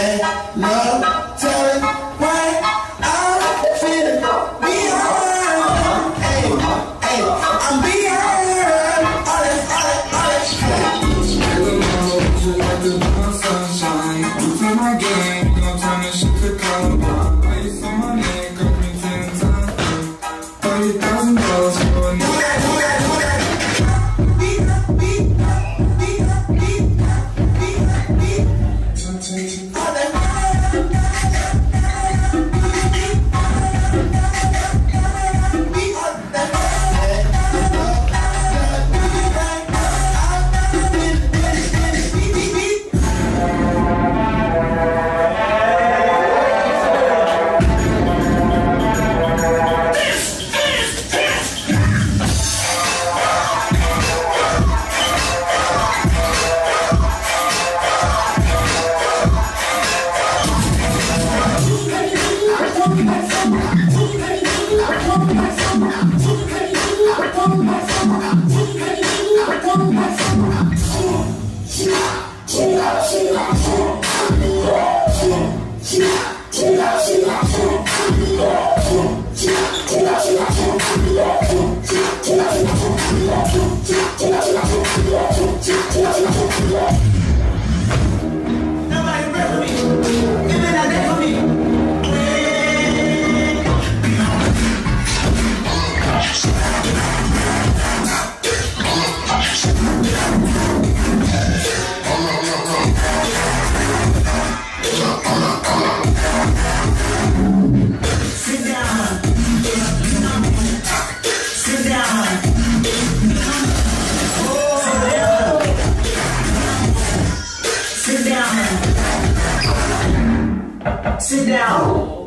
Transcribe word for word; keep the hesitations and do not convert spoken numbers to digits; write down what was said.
Hey, love, tell it why I'm feeling beyond. Hey, hey, I'm beyond. All that, all that, all that shit. Just like the dawn sunshine. You play my game, gon' turn this shit to color. Ice on my neck, up me ten times. Thirty thousand dollars for a night. Sit down.